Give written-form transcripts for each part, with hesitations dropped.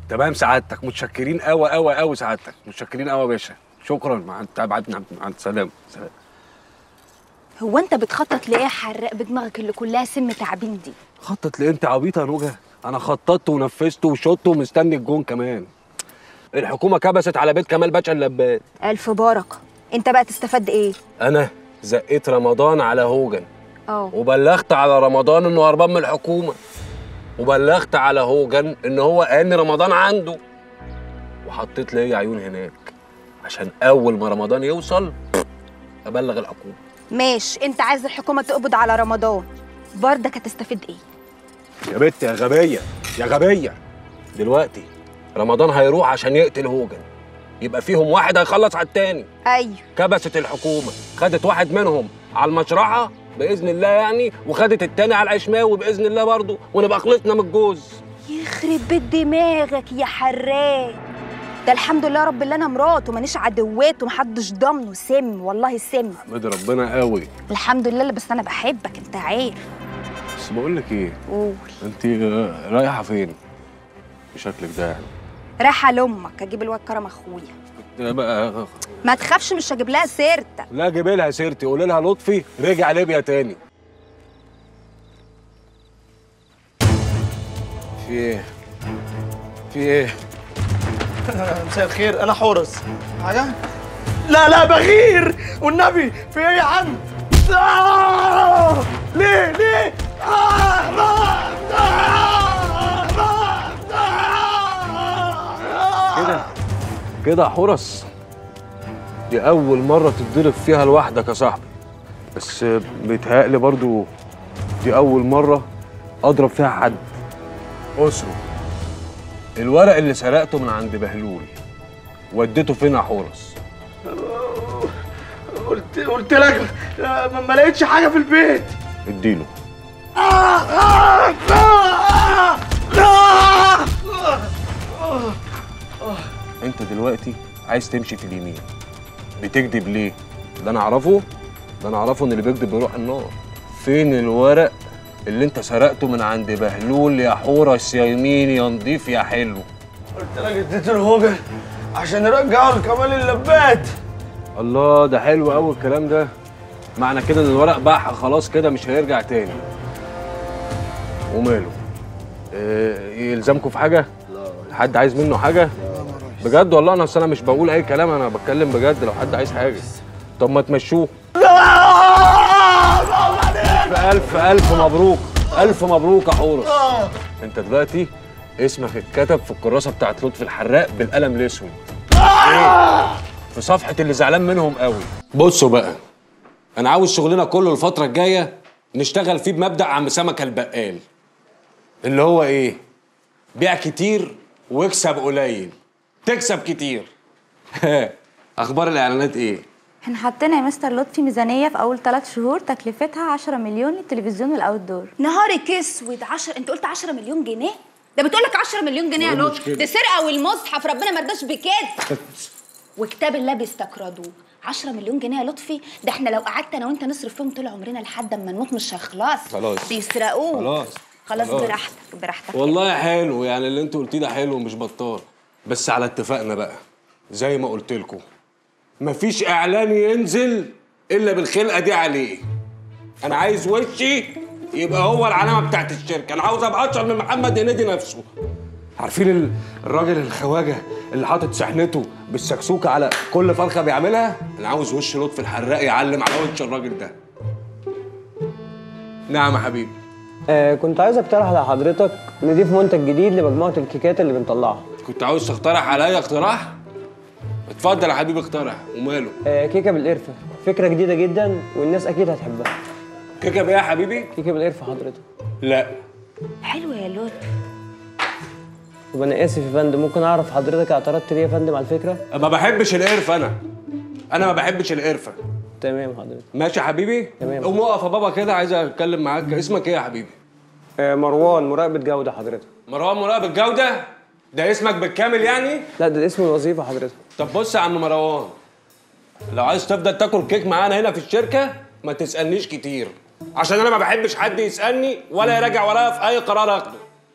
تمام سعادتك، متشكرين قوي قوي قوي سعادتك، متشكرين قوي يا باشا، شكرا. مع السلامه. سلام. هو انت بتخطط لايه يا حراق بدماغك اللي كلها سم تعابين دي؟ خطط ليه؟ انت عبيطه يا نوجه؟ انا خططت ونفذت وشطت ومستني الجون كمان. الحكومه كبست على بيت كمال باشا اللباد. الف بركه. انت بقى تستفاد ايه؟ انا زقيت رمضان على هوجن. اه. وبلغت على رمضان انه هربان من الحكومه. وبلغت على هوجن ان هو قال رمضان عنده. وحطيت لي عيون هناك عشان اول ما رمضان يوصل ابلغ الحكومه. ماشي، انت عايز الحكومه تقبض على رمضان، بردك هتستفيد ايه؟ يا بت يا غبيه يا غبيه، دلوقتي رمضان هيروح عشان يقتل هوجن، يبقى فيهم واحد هيخلص على التاني. ايوه. كبست الحكومه، خدت واحد منهم على المشرحه باذن الله يعني، وخدت التاني على العشماوي باذن الله برضه، ونبقى خلصنا من الجوز. يخرب بيت دماغك يا حراق، ده الحمد لله رب اللي انا مرات ومانيش عدوات ومحدش ضامنه سم، والله سم. احمد ربنا قوي. الحمد لله، بس انا بحبك انت عارف. بس بقول لك ايه؟ قول. انت رايحه فين بشكلك ده يعني؟ رايحه لامك اجيب الواد كرم اخويا. بقى ما تخافش مش هجيب لها سيرتك. لا جيبي لها سيرتي، قولي لها لطفي رجع ليبيا تاني. في ايه؟ في ايه؟ مساء الخير، انا حورس. حاجه؟ لا لا بغير والنبي. في ايه يا عم؟ ليه كده كده يا حورس، دي أول مرة تتضرب فيها لوحدك يا صاحبي، بس بيتهيألي برضو دي أول مرة أضرب فيها حد. أسره الورق اللي سرقته من عند بهلول وديته فين يا حورس؟ قلت لك ما لقيتش حاجه في البيت. اديله. انت دلوقتي عايز تمشي في اليمين، بتكذب ليه؟ ده انا اعرفه، ان اللي بيكذب بيروح النار. فين الورق اللي انت سرقته من عند بهلول يا حورس يا يمين يا نضيف يا حلو؟ قلت لك اديته الهوجن عشان يرجعه لكمال اللبات. الله، ده حلو قوي الكلام ده. معنى كده ان الورق باعها خلاص كده مش هيرجع تاني. وماله؟ يلزمكم في حاجه؟ لا. حد عايز منه حاجه؟ لا بجد والله. انا مش بقول اي كلام، انا بتكلم بجد. لو حد عايز حاجه طب ما تمشوه. الف مبروك، الف مبروك يا حورس. انت دلوقتي اسمك اتكتب في الكراسه بتاعت لطفي الحراق بالقلم الاسود. ايه؟ في صفحه اللي زعلان منهم قوي. بصوا بقى، انا عاوز شغلنا كله الفتره الجايه نشتغل فيه بمبدأ عم سمكه البقال، اللي هو ايه؟ بيع كتير واكسب قليل، تكسب كتير. اخبار الاعلانات ايه؟ احنا حطينا يا مستر لطفي ميزانيه في اول 3 شهور تكلفتها 10 مليون للتلفزيون والاوت دور. نهارك اسود. 10؟ انت قلت 10 مليون جنيه؟ ده بتقول لك 10 مليون جنيه يا لطفي، دي سرقه والمصحف ربنا ما رضاش بكده. وكتاب الله بيستكردوه. 10 مليون جنيه يا لطفي، ده احنا لو قعدت انا وانت نصرف فيهم طول عمرنا لحد اما نموت مش هيخلص. خلاص بيسرقوه. خلاص براحتك والله حلو يعني اللي انت قلتيه ده حلو مش بطال، بس على اتفاقنا بقى زي ما قلت لكم، مفيش اعلان ينزل الا بالخلقه دي عليه. انا عايز وشي يبقى هو العلامه بتاعت الشركه، انا عاوز ابقى اشهر من محمد هنيدي نفسه. عارفين الراجل الخواجه اللي حاطط سحنته بالسكسوكه على كل فرخه بيعملها؟ انا عاوز وش لطفي الحراق يعلم على وش الراجل ده. نعم يا حبيبي. كنت عايز اقترح لحضرتك نضيف منتج جديد لمجموعه الكيكات اللي بنطلعها. كنت عاوز تقترح عليا اقتراح؟ اتفضل يا حبيبي اقترح. وماله؟ كيكه بالقرفه، فكره جديده جدا والناس اكيد هتحبها. كيكه بايه يا حبيبي؟ كيكه بالقرفه حضرتك. لا. حلوه يا لطفي. طب انا اسف يا فندم، ممكن اعرف حضرتك اعترضت ليه يا فندم على الفكره؟ ما بحبش القرفه. انا ما بحبش القرفه. تمام حضرتك. ماشي يا حبيبي؟ تمام. قوم اقف يا بابا كده، عايز اتكلم معاك. اسمك ايه يا حبيبي؟ مروان، مراقبه جوده حضرتك. مروان مراقبه جوده؟ ده اسمك بالكامل يعني؟ لا ده اسم الوظيفه حضرتك. طب بص يا عم مروان، لو عايز تفضل تاكل كيك معانا هنا في الشركه ما تسالنيش كتير، عشان انا ما بحبش حد يسالني ولا يراجع ورايا في اي قرار اخده.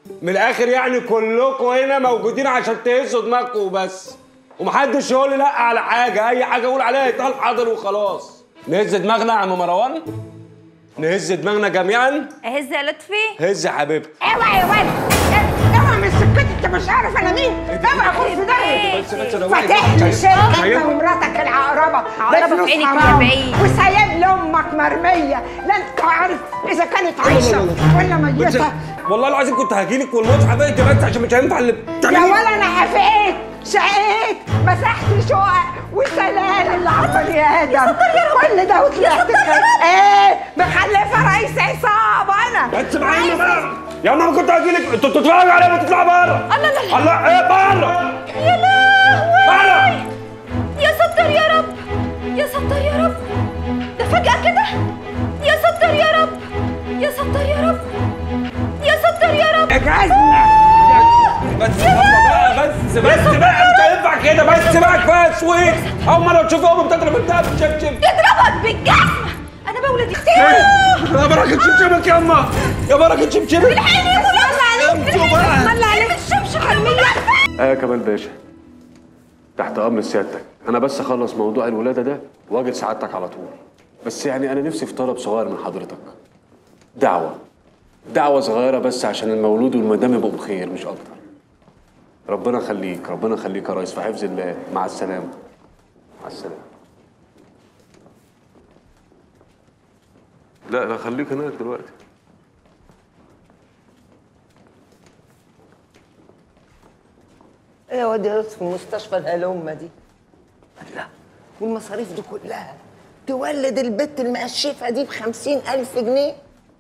من الاخر يعني كلكم هنا موجودين عشان تهزوا دماغكم وبس، ومحدش يقول لي لا على حاجه، اي حاجه اقول عليها يتقال حاضر وخلاص. نهز دماغنا يا عم مروان، نهز دماغنا جميعا. اهز يا لطفي. هز يا حبيبتي. اوعى يا ولد، اوعى من سكتي، انت مش عارف انا مين. اوعى خد في ضهري. بس فاتح لي شركه انت ومراتك العقربه عقربة في عينك يا بعيد. وسايب لامك مرميه، لا انت عارف اذا كانت عايشه ولا ميته. والله العظيم كنت هجيلك والمصحف انت بس عشان مش هينفع اللي بتعمليه. يا ولا انا حفقت شقيت مسحت شقق وسلال اللي على البني ادم كل ده وطلعت ايه مخلفه رئيس عصابه انا. بس معايا بقى يا عم كنت هجيلك، انتوا بتتفرجوا عليا ما تطلع بره. الله ايه بره. يا لهوي بره. يا ستر يا رب، يا ستر يا رب، ده فجأة كده. يا ستر يا رب، يا ستر يا رب، يا ستر يا رب. اجعزنا بس بقى بس بقى مش هينفع كده، بس بقى كفايه سويت. اول مره تشوف امي بتضرب بنتها بالشبشب. تضربك بالجزمة. أنا بولد اختي. يا بركه شبشبك يا اما، يا بركه شبشبك. الحقيني يا ولد. الله عليك الشبشب حرمية. يا كمال باشا، تحت امر سيادتك. انا بس اخلص موضوع الولاده ده واجي لسعادتك على طول. بس يعني انا نفسي في طلب صغير من حضرتك، دعوه صغيره بس عشان المولود والمدام يبقوا بخير مش اكتر. ربنا يخليك، ربنا يخليك يا ريس، في حفظ الله. مع السلامه. مع السلامه. لا خليك هناك دلوقتي. ايه يا واد يا لطفي في مستشفى الهلومه دي؟ لا والمصاريف دي كلها تولد البت المقشفه دي ب50,000 جنيه؟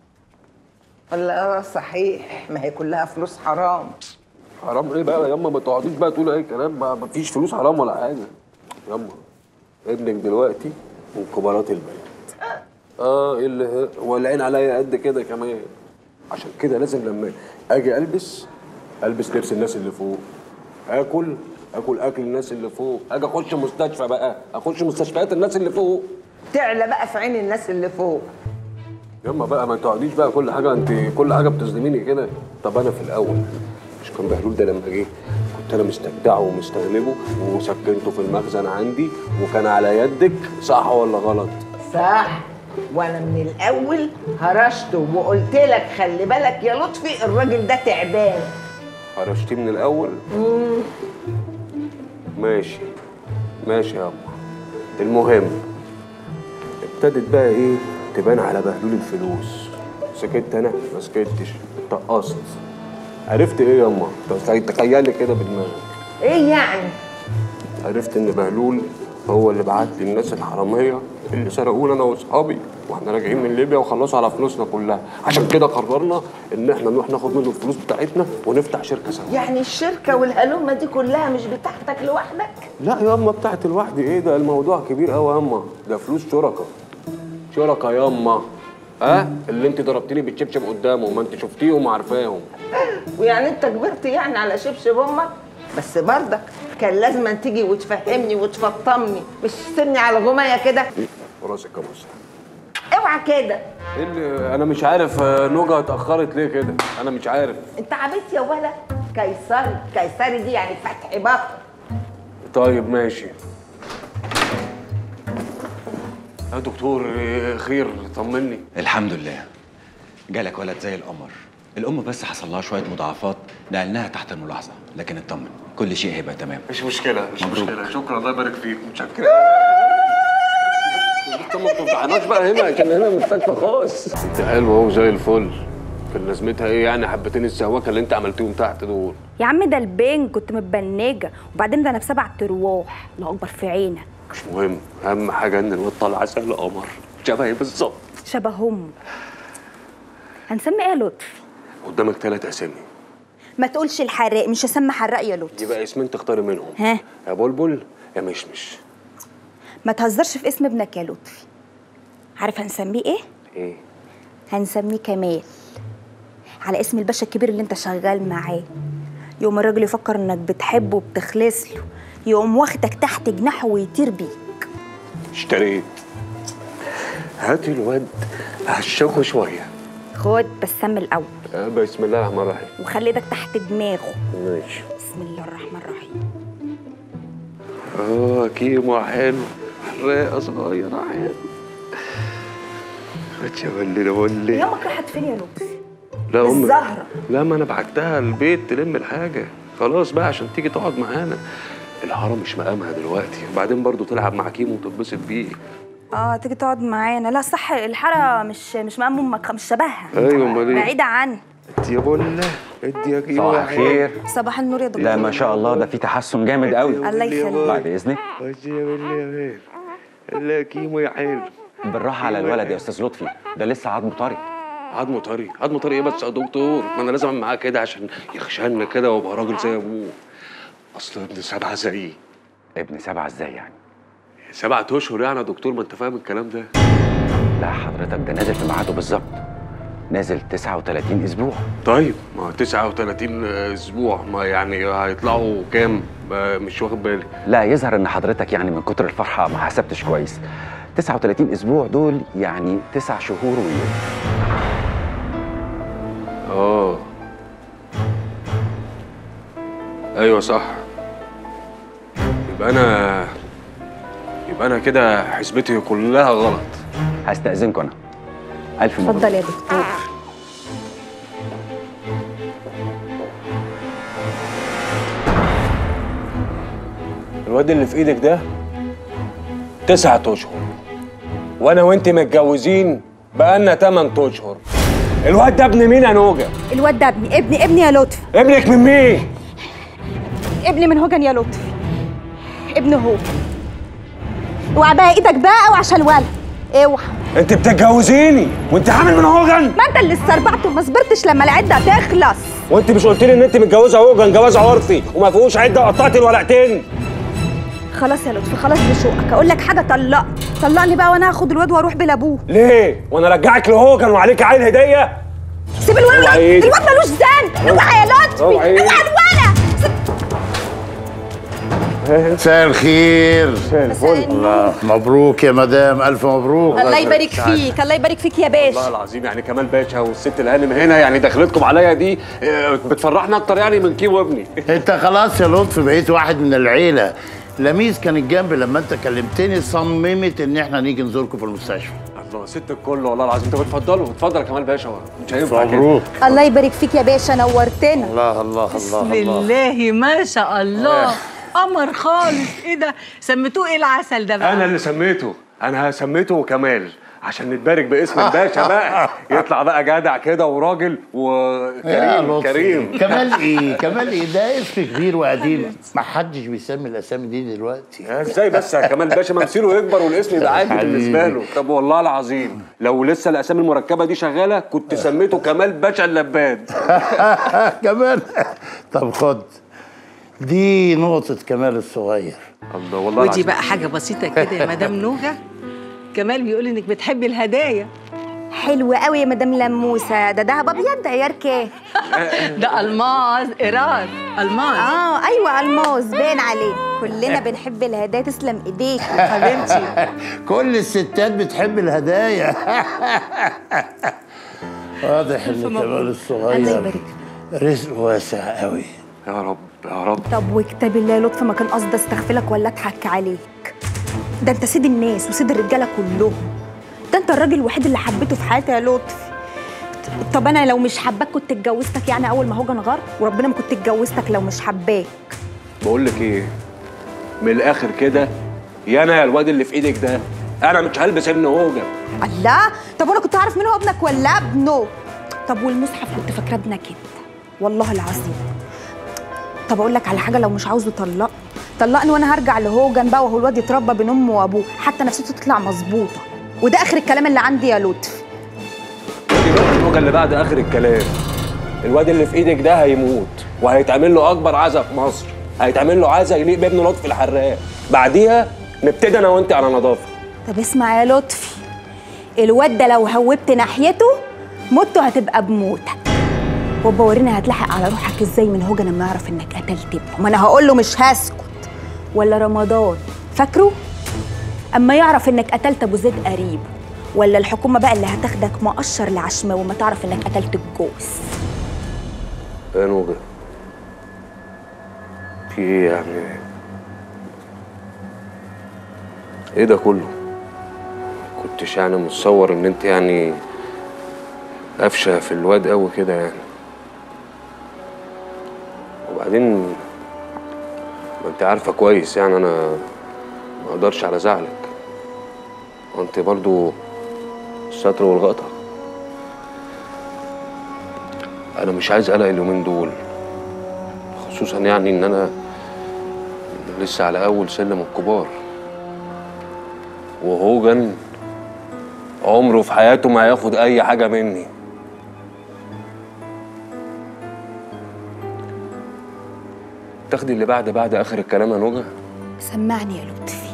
ولا صحيح ما هي كلها فلوس حرام؟ حرام ايه بقى يا يما؟ ما تقعديش بقى تقولي اي كلام بقى، ما فيش فلوس حرام ولا حاجه. يما ابنك دلوقتي من كبارات البلد. اللي والعين عليا قد كده كمان. عشان كده لازم لما اجي البس لبس الناس اللي فوق، اكل اكل الناس اللي فوق، اجي اخش مستشفى بقى اخش مستشفيات الناس اللي فوق، تعلى بقى في عين الناس اللي فوق. يما بقى ما تقعديش بقى كل حاجه انت كل حاجه بتظلميني كده. طب انا في الاول مش كان بهلول ده لما جه كنت انا مستجدعه ومستغلبه وسكنته في المخزن عندي وكان على يدك، صح ولا غلط؟ صح، وانا من الاول هرشته وقلت لك خلي بالك يا لطفي الراجل ده تعبان. هرشتيه من الاول؟ ماشي يا أما. المهم ابتدت بقى ايه تبان على بهلول الفلوس. سكت انا ما سكتش، طقصت. عرفت ايه يا أما؟ تخيلي كده بدماغك. ايه يعني؟ عرفت ان بهلول هو اللي بعت لي الناس الحراميه اللي سرقونا انا واصحابي واحنا راجعين من ليبيا وخلصوا على فلوسنا كلها. عشان كده قررنا ان احنا نروح ناخد منه الفلوس بتاعتنا ونفتح شركه سوا. يعني الشركه والهلومه دي كلها مش بتاعتك لوحدك؟ لا يا اما بتاعت لوحدي ايه ده؟ الموضوع كبير قوي يا اما، ده فلوس شركه يا اما. اللي انت ضربتني بالشبشب قدامه ما انت شفتيهم وعارفاهم. ويعني انت كبرت يعني على شبشب امك؟ بس برضك كان لازم تيجي وتفهمني وتفطمني، مش تسيبني على غمايه كده. راسك يا مصر. اوعى كده. ايه اللي انا مش عارف نوجه اتاخرت ليه كده؟ انا مش عارف. انت عبيط يا ولا. كيسري دي يعني فتح بطن. طيب ماشي يا دكتور. خير طمني. الحمد لله جالك ولد زي القمر. الام بس حصل لها شويه مضاعفات نقلناها تحت الملاحظه، لكن اطمن كل شيء هيبقى تمام. مش مشكله مبروك. شكرا الله يبارك فيك. متشكر. ما تفضحناش بقى هنا عشان هنا مستشفى خاص. انت حلوه اهو زي الفل. كان لازمتها ايه يعني حبتين السواكه اللي انت عملتيهم تحت دول؟ يا عم ده البين كنت متبنجه، وبعدين ده انا ب7 ارواح. الله اكبر في عينك. مش مهم، اهم حاجه ان الواد طالع زي القمر شبهي بالظبط. شبههم. هنسمي ايه يا لطفي؟ قدامك 3 اسامي. ما تقولش الحراق، مش هسمي حراق يا لطفي. يبقى اسمين تختاري منهم. ها؟ يا بلبل يا مشمش. ما تهزرش في اسم ابنك يا لطفي. عارف هنسميه ايه؟ ايه؟ هنسميه كمال، على اسم الباشا الكبير اللي انت شغال معاه. يقوم الراجل يفكر انك بتحبه وبتخلص له، يقوم واخدك تحت جناحه ويطير بيك. اشتريت. هاتي الواد هشوفه شويه. خد بس سم الاول. بسم الله الرحمن الرحيم. وخلي ايدك تحت دماغه. ماشي. بسم الله الرحمن الرحيم. كيمو حلو، حراقه صغيره حلو. خدش بقول يا امك راحت فين يا لطفي؟ لا امي الزهره. لا، ما انا بعتها البيت تلم الحاجه خلاص بقى عشان تيجي تقعد معانا. الهرم مش مقامها دلوقتي، وبعدين برضو تلعب مع كيمو وتتبسط بيه. تيجي تقعد معانا. لا صح، الحاره مش مقام امك، مش شبهها. ايوه امال ايه؟ بعيده عني. ادي يا بولا، ادي يا كيمو. صباح الخير. صباح النور يا دكتور. لا ما شاء الله، ده في تحسن جامد قوي. الله يخليك. بعد اذنك. ادي يا بولا يا بيه. لا يا كيمو يا حلو. بالراحه على الولد يا استاذ لطفي، ده لسه عظمه طري. عظمه طري؟ عظمه طري ايه بس يا دكتور؟ ما انا لازم اعمل معاه كده عشان يخشن كده وابقى راجل زي ابوه. اصل ابن 7 زيي. ابن 7 ازاي يعني؟ 7 اشهر يعني يا دكتور، ما انت فاهم الكلام ده. لا حضرتك، ده نازل في ميعاده بالظبط. نازل 39 اسبوع. طيب ما 39 اسبوع، ما يعني هيطلعوا كام؟ مش واخد بالي. لا يظهر ان حضرتك يعني من كتر الفرحه ما حسبتش كويس. 39 اسبوع دول يعني 9 شهور ويوم. ايوه صح. يبقى انا كده حسبتي كلها غلط. هستأذنكم انا. الف مبروك. اتفضل يا دكتور. الواد اللي في ايدك ده 9 اشهر، وانا وانت متجوزين بقالنا 8 اشهر. الواد ده ابن مين يا نوجه؟ الواد ده ابني يا لطفي. ابنك من مين؟ ابني من هوجن يا لطفي. ابنه هو. اوعى بقى ايدك بقى وعشان الولد. اوعى. انت بتتجوزيني وانت عامل من هوجن؟ ما انت اللي استربعت وما صبرتش لما العده تخلص. وانت مش قلت لي ان انت متجوزه هوجن جواز عرفي وما فيهوش عده وقطعت الورقتين؟ خلاص يا لطفي، خلاص بشوقك. اقول لك حاجه، طلقني بقى وانا هاخد الواد واروح بلابوه. ليه؟ وانا ارجعك لهوجن وعليك عيل هديه؟ سيب الولد، الواد ملوش ذنب. اوعى يا لطفي، اوعى الولد. مساء الخير. مساء الفل. الله مبروك يا مدام، الف مبروك. الله يبارك فيك، الله يبارك فيك يا باشا. والله العظيم يعني كمال باشا والست الهانم هنا، يعني دخلتكم عليا دي بتفرحنا اكتر يعني من كيمو ابني. انت خلاص يا لطفي بقيت واحد من العيله. لميس كانت جنبي لما انت كلمتني، صممت ان احنا نيجي نزوركم في المستشفى. الله ست الكل والله العظيم. انتوا بتفضلوا، اتفضل يا كمال باشا، مش هينفع كده. مبروك. الله يبارك فيك يا باشا، نورتنا. الله الله الله بسم الله ما شاء الله. قمر خالص. ايه ده؟ سميتوه ايه العسل ده بقى؟ انا اللي سميته، انا سميته كمال عشان نتبارك باسم الباشا بقى. يطلع بقى جدع كده وراجل وكريم. كريم كمال ايه؟ كمال ايه؟ ده اسم كبير وقديم، ما حدش بيسمي الاسامي دي دلوقتي. ازاي بس يا كمال باشا؟ ممثله يكبر والاسم يبقى عادي بالنسبه له. طب والله العظيم لو لسه الاسامي المركبه دي شغاله كنت سميته كمال باشا اللباد. كمال. طب خد دي نقطة كمال الصغير. الله والله ودي العظيم. بقى حاجه بسيطه كده يا مدام نوجه. كمال بيقول انك بتحبي الهدايا. حلو قوي يا مدام لموسه. ده دهب ابيض، ده عيار كام؟ ده الماس ايراد. الماس. ايوه الماس، باين عليه. كلنا بنحب الهدايا. تسلم ايديك حبيبتي. كل الستات بتحب الهدايا. واضح ان كمال الصغير رزق واسع قوي. يا رب يا رب. طب وكتاب الله يا لطفي، ما كان قصدي استغفلك ولا اضحك عليك. ده انت سيد الناس وسيد الرجاله كلهم. ده انت الراجل الوحيد اللي حبيته في حياتي يا لطفي. طب انا لو مش حباك كنت اتجوزتك يعني اول ما هوجن غار؟ وربنا ما كنت اتجوزتك لو مش حباك. بقول لك ايه، من الاخر كده، يا انا يا الواد اللي في ايدك ده انا مش هلبس ابن هوجن. الله. طب انا كنت عارف مين هو ابنك ولا ابنه؟ طب والمصحف كنت فاكره ابنك انت والله العظيم. طب اقول لك على حاجه، لو مش عاوزه طلقني وانا هرجع لهوجن بقى، وهو الواد يتربى بين امه وابوه حتى نفسيته تطلع مظبوطه. وده اخر الكلام اللي عندي يا لطفي. الهوجن اللي بعد اخر الكلام، الواد اللي في ايدك ده هيموت وهيتعمل له اكبر عزا في مصر. هيتعمل له عزا يليق بابن لطفي الحراق. بعديها نبتدي انا وانت على نظافه. طب اسمع يا لطفي، الواد ده لو هوبت ناحيته موته هتبقى بموتك. وابا ورينا هتلحق على روحك ازاي من هوجن لما يعرف انك قتلت ابنه. ما انا هقول له مش هسكت. ولا رمضان فاكره؟ اما يعرف انك قتلت ابو زيد قريبه ولا الحكومه بقى اللي هتاخدك مقشر لعشماوي وما تعرف انك قتلت الجوز؟ يا نوجة، في ايه يعني؟ ايه ده كله؟ كنتش يعني متصور ان انت يعني قفشه في الواد قوي كده يعني. وبعدين ما انت عارفه كويس يعني انا ما اقدرش على زعلك، وانت برضو الستر والغطا. انا مش عايز قلق اليومين دول، خصوصا يعني ان انا لسه على اول سلم الكبار، وهوجن عمره في حياته ما هياخد اي حاجه مني. تاخدي اللي بعد اخر الكلام يا نوجه؟ سمعني يا لطفي.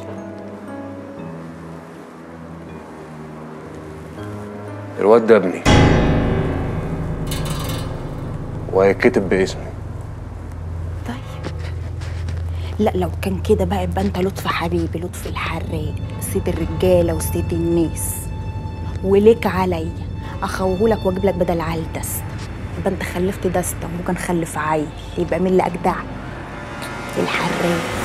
الواد ده ابني وهيتكتب باسمي. طيب لا لو كان كده بقى يبقى انت لطفي حبيبي، لطفي الحراق، سيد الرجاله وسيد الناس، وليك عليا اخوهولك واجيب لك بدل عيل دست. يبقى انت خلفت دسته وهو كان خلف عيل، يبقى مين اللي اجدع؟ الحراق.